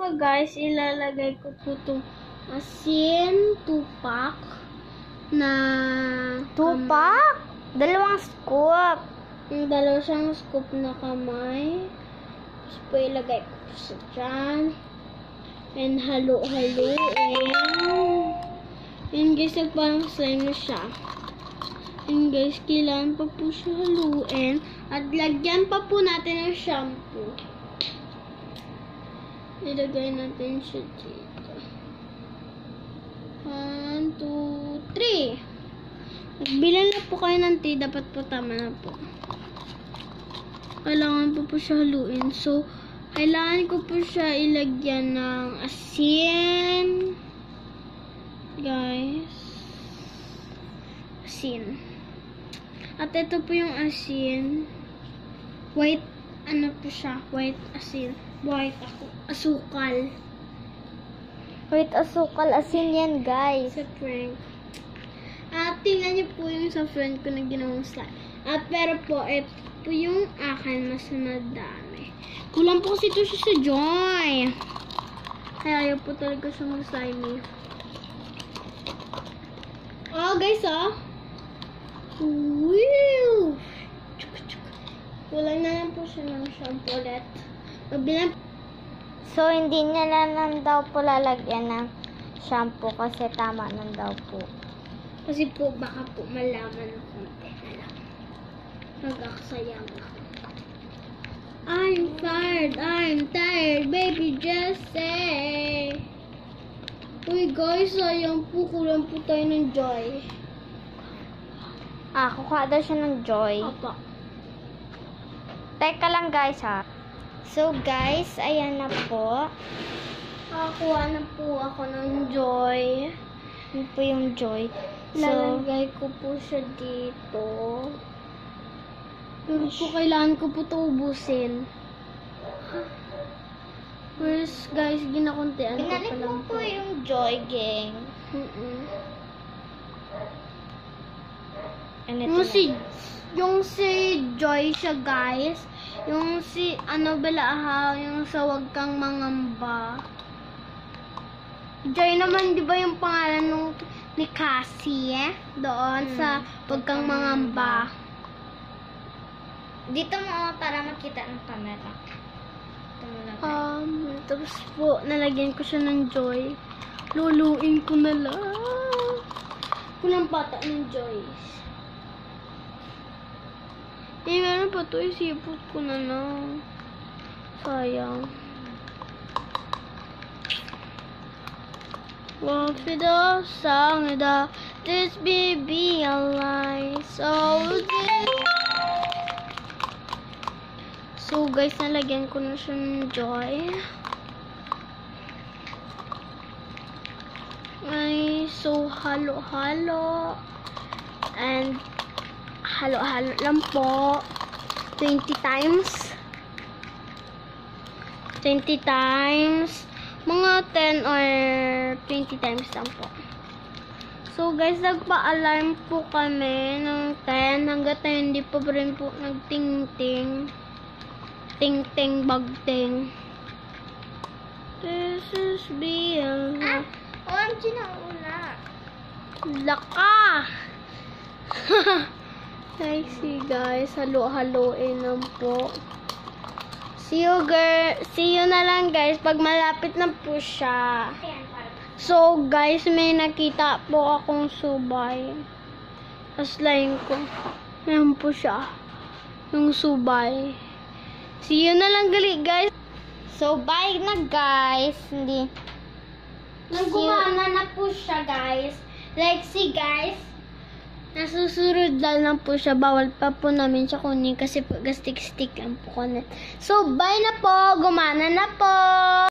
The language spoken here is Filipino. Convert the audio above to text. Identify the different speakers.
Speaker 1: saka guys, ilalagay ko po itong asin, 2-pack na
Speaker 2: 2-pack? Dalawang scoop.
Speaker 1: Yung dalawa siyang scoop na kamay. Tapos po ilagay ko po sa dyan. And halo-halo. And guys, parang slime na siya. And guys, kailangan pa po siya haluin. At lagyan pa po natin ng shampoo. Ilagay natin siya dito. 1, 2, 3. Nagbilan na po kayo ng tea. Dapat po tama na po. Kailangan po siya haluin. So, kailangan ko po siya ilagyan ng asin. Guys. Asin. At ito po yung asin. White, ano po siya? White asin. White asukal.
Speaker 2: Wait, asukal. Asin yan, guys.
Speaker 1: Sa prank. At tingnan niyo po yung sa friend ko na ginawang slime. At pero po, ito po yung akin mas madami. Kulang po kasi ito siya sa Joy. Kaya ayaw po talaga siya mag-slimy. Oh, guys, oh. Woo! Kulang na lang po siya ng shampoo ulit.
Speaker 2: So, hindi niya na lang daw po lalagyan ng shampoo kasi tama na daw po.
Speaker 1: Kasi po, baka po malaman ng konti na lang. Nag-aksayang ako. I'm tired, baby, just say. Uy guys, sayang po, kulang po tayo ng Joy.
Speaker 2: Kukuha daw siya ng Joy.
Speaker 1: Opo.
Speaker 2: Teka lang, guys, ha. So, guys, ayan na po.
Speaker 1: Nakakuha na po ako ng Joy.
Speaker 2: Yun po yung Joy. So,
Speaker 1: Lalagay ko po siya dito. Pero po, kailangan ko po ito ubusin. First, guys, ginakuntian ko pa
Speaker 2: binalik
Speaker 1: lang
Speaker 2: mo po yung Joy, gang. And ito
Speaker 1: Yung si Joy siya, guys. Yung si, yung sa Wag Kang Mangamba. Joy naman, di ba yung pangalan nung ni Cassie, doon sa Wag Kang Mangamba.
Speaker 2: Dito mo para makita ng camera.
Speaker 1: Tapos po, nalagyan ko siya ng Joy. Luluin ko na lang. Kulang pata ng Joy. Meron pa ito. Isipot ko na lang. Sayang. What for the song that this baby alive so good. So guys, nalagyan ko na siya ng Joy. Ay, so halo-halo. And halo-halo lang po. 20 times. 20 times. Mga 10 or 20 times lang po. So guys, nagpa-alarm po kami ng 10 hanggat na hindi pa rin po nagting-ting. Ting-ting, bagting. This is being
Speaker 2: OMG na una.
Speaker 1: Laka! Like, see guys, halo-haloin lang po. See you na lang guys pag malapit na po siya. So guys, may nakita po akong subay. Aslayin ko. Ayan po siya. Yung subay. See you na lang gali guys.
Speaker 2: So, bye na, guys. Hindi.
Speaker 1: Nagumana na po siya guys. Like, see guys. Nasusurod lang po siya. Bawal pa po namin siya kunin kasi stick lang po kunin. So, bye na po. Gumana na po.